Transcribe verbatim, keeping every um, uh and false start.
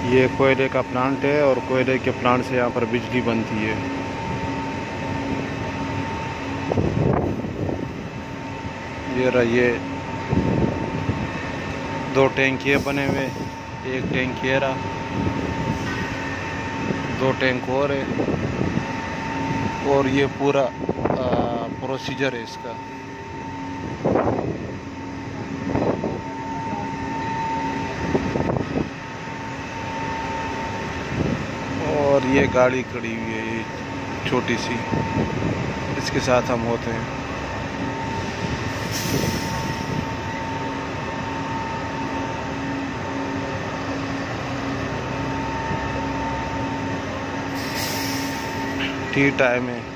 ये कोयले का प्लांट है और कोयले के प्लांट से यहाँ पर बिजली बनती है। ये रहा, ये दो टैंकियाँ बने हुए, एक टैंक ये रहा, दो टैंक और है, और ये पूरा प्रोसीजर है इसका। और ये गाड़ी खड़ी हुई है, ये छोटी सी, इसके साथ हम होते हैं। टी टाइम है।